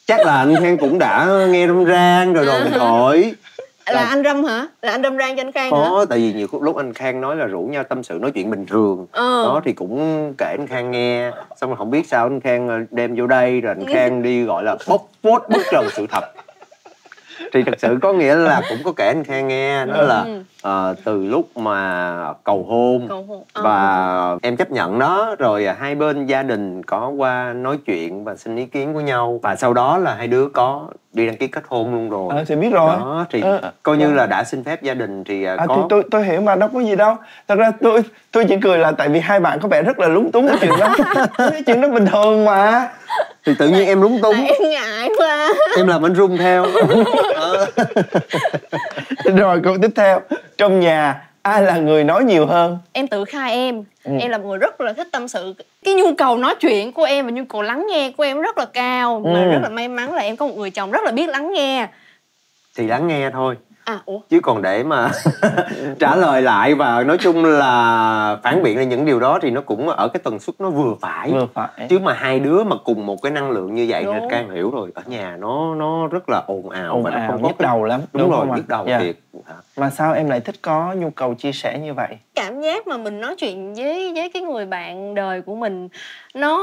Chắc là anh Khang cũng đã nghe râm ran rồi đồn thổi. Là anh râm hả? Là anh râm ran cho anh Khang hả? Có, tại vì nhiều lúc anh Khang nói là rủ nhau tâm sự nói chuyện bình thường. Đó thì cũng kể anh Khang nghe. Xong rồi không biết sao anh Khang đem vô đây rồi anh Khang đi gọi là bóc phốt bức trần sự thật. Thì thật sự có nghĩa là cũng có kể anh Khang nghe. Đó là từ lúc mà cầu hôn và em chấp nhận đó. Rồi hai bên gia đình có qua nói chuyện và xin ý kiến của nhau. Và sau đó là hai đứa có đi đăng ký kết hôn luôn rồi. Thì biết rồi. Đó thì coi như là đã xin phép gia đình thì có. Thì tôi hiểu mà, đâu có gì đâu. Thật ra tôi chỉ cười là tại vì hai bạn có vẻ rất là lúng túng cái chuyện đó. Cái chuyện đó bình thường mà. Thì tự nhiên em lúng túng. Em ngại mà. Em làm anh run theo. Rồi câu tiếp theo. Trong nhà ai là người nói nhiều hơn? Em tự khai em. Em là một người rất là thích tâm sự. Cái nhu cầu nói chuyện của em và nhu cầu lắng nghe của em rất là cao. Mà rất là may mắn là em có một người chồng rất là biết lắng nghe. Thì lắng nghe thôi. Ủa? Chứ còn để mà trả lời lại và nói chung là phản biện lên những điều đó thì nó cũng ở cái tần suất nó vừa phải. Chứ mà hai đứa mà cùng một cái năng lượng như vậy thì Cang hiểu rồi, ở nhà nó rất là ồn ào và nó không có nhức đầu lắm. Đúng rồi, nhức đầu thiệt. Mà sao em lại thích có nhu cầu chia sẻ như vậy? Cảm giác mà mình nói chuyện với cái người bạn đời của mình nó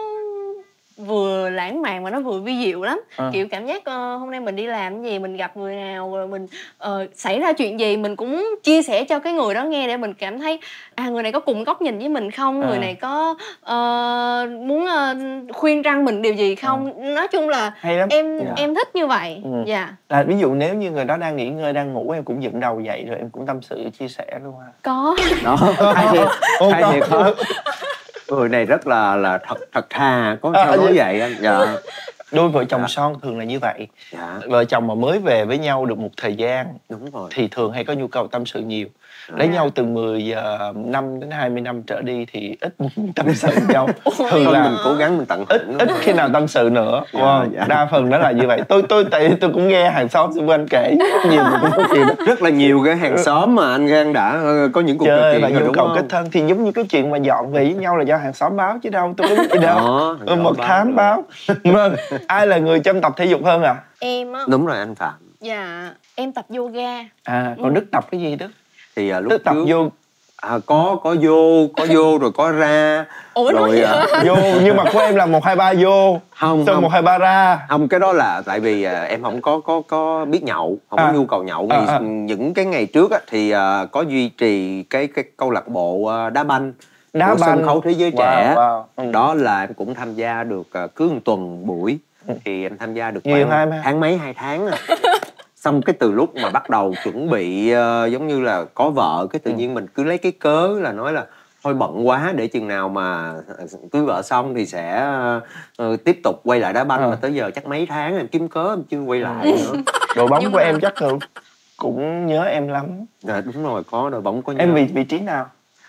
vừa lãng mạn mà nó vừa vi diệu lắm. Kiểu cảm giác hôm nay mình đi làm cái gì, mình gặp người nào rồi mình xảy ra chuyện gì mình cũng chia sẻ cho cái người đó nghe để mình cảm thấy người này có cùng góc nhìn với mình không, người này có muốn khuyên răn mình điều gì không. Nói chung là em thích như vậy. Là ví dụ nếu như người đó đang nghỉ ngơi, đang ngủ, em cũng dựng đầu dậy rồi em cũng tâm sự chia sẻ luôn ha? Có. Đó, hay thiệt không? Người này rất là thật thà, có sao nói vậy anh. Đôi vợ chồng son thường là như vậy. Vợ chồng mà mới về với nhau được một thời gian thì thường hay có nhu cầu tâm sự nhiều. Lấy nhau từ 10 năm đến 20 năm trở đi thì ít tâm sự nhau. Thường là mình cố gắng mình tận hưởng. Ít khi nào tâm sự nữa. Đa phần đó là như vậy. Tại tôi cũng nghe hàng xóm xung quanh kể rất là nhiều cái hàng xóm mà anh Khang đã có những cuộc trò chuyện và nhu cầu kết thân. Thì giống như cái chuyện mà dọn về với nhau là do hàng xóm báo chứ đâu, tôi có biết gì đâu. Một tháng báo. Ai là người chăm tập thể dục hơn à? Em á. Đúng rồi anh Phạm. Dạ, em tập yoga. Còn Đức tập cái gì Đức? Thì lúc Đức tập vô có vô rồi có ra. Ủa rồi vô nhưng mà của em là 1, 2, 3 vô không 1, 2, 3 ra. Không, cái đó là tại vì em không có biết nhậu, không có nhu cầu nhậu. Những cái ngày trước á, thì có duy trì cái câu lạc bộ đá banh của sân khấu Thế Giới Trẻ. Đó là em cũng tham gia được cứ một tuần buổi. Thì em tham gia được tháng mấy 2 tháng à. Xong cái từ lúc mà bắt đầu chuẩn bị giống như là có vợ, cái tự nhiên mình cứ lấy cái cớ là nói là thôi bận quá, để chừng nào mà cưới vợ xong thì sẽ tiếp tục quay lại đá banh. Mà tới giờ chắc mấy tháng em kiếm cớ em chưa quay lại nữa. Đội bóng của em chắc cũng nhớ em lắm. Dạ đúng rồi, có đội bóng có nhớ. Em vị trí nào?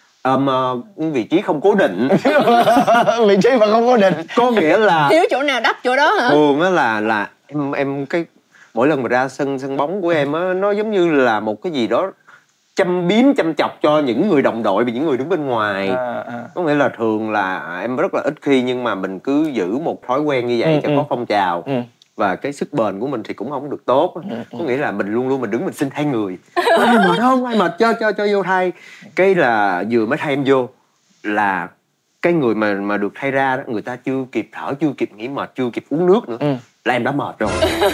Vị trí không cố định. Vị trí mà không cố định có nghĩa là thiếu chỗ nào đắp chỗ đó hả? Thường á là em cái mỗi lần mà ra sân bóng của em á, nó giống như là một cái gì đó châm biếm châm chọc cho những người đồng đội và những người đứng bên ngoài. Có nghĩa là thường là em rất là ít khi, nhưng mà mình cứ giữ một thói quen như vậy cho có phong trào. Và cái sức bền của mình thì cũng không được tốt. Có nghĩa là mình luôn luôn mình đứng mình xin thay người. Ai mệt không? Ai mệt cho vô thay. Cái là vừa mới thay em vô là cái người mà được thay ra đó, người ta chưa kịp thở, chưa kịp nghỉ mệt, chưa kịp uống nước nữa là em đã mệt rồi.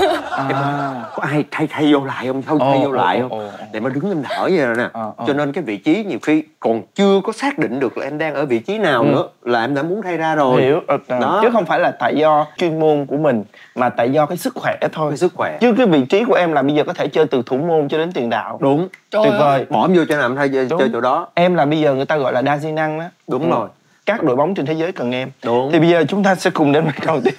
Có ai thay vô lại không? Thay vô lại không? Để mà đứng em thở vậy rồi nè. Cho nên cái vị trí nhiều khi còn chưa có xác định được là em đang ở vị trí nào nữa là em đã muốn thay ra rồi. Hiểu. Đó. Chứ không phải là tại do chuyên môn của mình mà tại do cái sức khỏe thôi. Cái sức khỏe. Chứ cái vị trí của em là bây giờ có thể chơi từ thủ môn cho đến tiền đạo. Đúng. Tuyệt vời. Bỏ em vô cho nào em thay chơi chỗ đó. Em là bây giờ người ta gọi là đa di năng đó. Đúng rồi. Các đội bóng trên thế giới cần em. Đúng. Thì bây giờ chúng ta sẽ cùng đến với câu tiếp.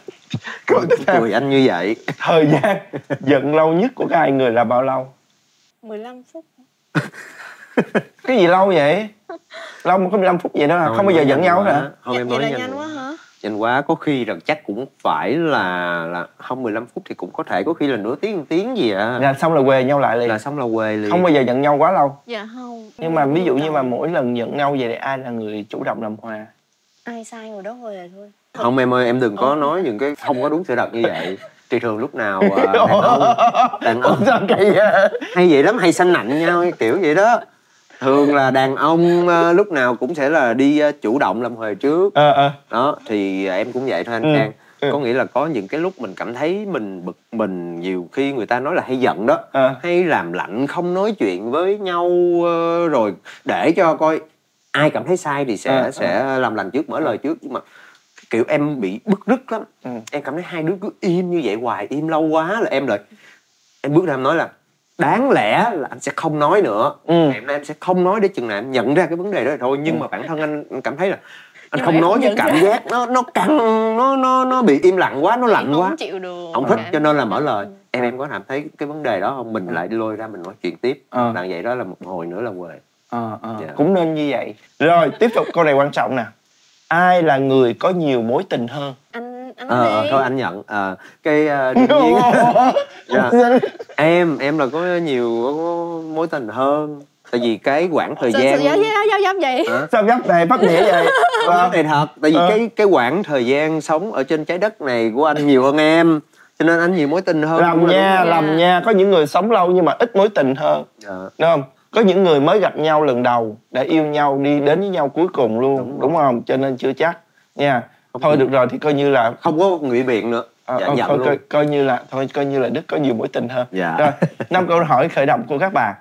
Cười anh như vậy. Thời gian giận lâu nhất của hai người là bao lâu? 15 phút. Cái gì lâu vậy? Lâu mà có 15 phút vậy đó hả? Không bao giờ giận nhau hả? Không, em nói nhanh quá hả? Nhanh quá, có khi là chắc cũng phải là không 15 phút thì cũng có thể, có khi là nửa tiếng, 1 tiếng gì à. Là xong là quề nhau lại liền. Là xong là quề liền. Không bao giờ giận nhau quá lâu. Dạ không. Nhưng mà ví dụ như mà mỗi lần giận nhau vậy thì ai là người chủ động làm hòa? Ai sai người đó về thôi. Không em ơi, em đừng có nói những cái không có đúng sự thật như vậy. Thì thường lúc nào đàn ông sao kỳ vậy? hay vậy lắm, hay sanh nạnh nhau kiểu vậy đó. Thường là đàn ông lúc nào cũng sẽ là đi chủ động làm huề trước. Đó thì em cũng vậy thôi anh Khang. Có nghĩa là có những cái lúc mình cảm thấy mình bực mình, nhiều khi người ta nói là hay giận đó, hay làm lạnh không nói chuyện với nhau, rồi để cho coi ai cảm thấy sai thì sẽ làm lành trước, mở lời trước. Nhưng mà kiểu em bị bứt rứt lắm. Em cảm thấy hai đứa cứ im như vậy hoài, im lâu quá là em bước ra em nói là đáng lẽ là anh sẽ không nói nữa. Em sẽ không nói để chừng nào em nhận ra cái vấn đề đó rồi thôi. Nhưng mà bản thân anh cảm thấy là anh không nói cái cảm giác nó căng, nó bị im lặng quá, nó lạnh quá, không chịu được, không thích, cho nên là mở lời. Em có cảm thấy cái vấn đề đó không? Mình lại đi lôi ra mình nói chuyện tiếp. Bạn vậy đó là một hồi nữa là quê. Cũng nên như vậy. Rồi tiếp tục câu này quan trọng nè. Ai là người có nhiều mối tình hơn? Anh thôi anh nhận. Cái đương nhiên em là có nhiều mối tình hơn. Tại vì cái quãng thời gian dám vậy sao gấp này bắt nghĩa vậy? Cái này thật. Tại vì cái quãng thời gian sống ở trên trái đất này của anh nhiều hơn em, cho nên anh nhiều mối tình hơn. Làm nha, có những người sống lâu nhưng mà ít mối tình hơn, đúng không? Có những người mới gặp nhau lần đầu đã yêu nhau, đi đến với nhau cuối cùng luôn, đúng không? Cho nên chưa chắc nha. Thôi được rồi thì coi như là không có ngụy biện nữa. Coi như là Đức có nhiều mối tình hơn. Rồi 5 câu hỏi khởi động của các bạn.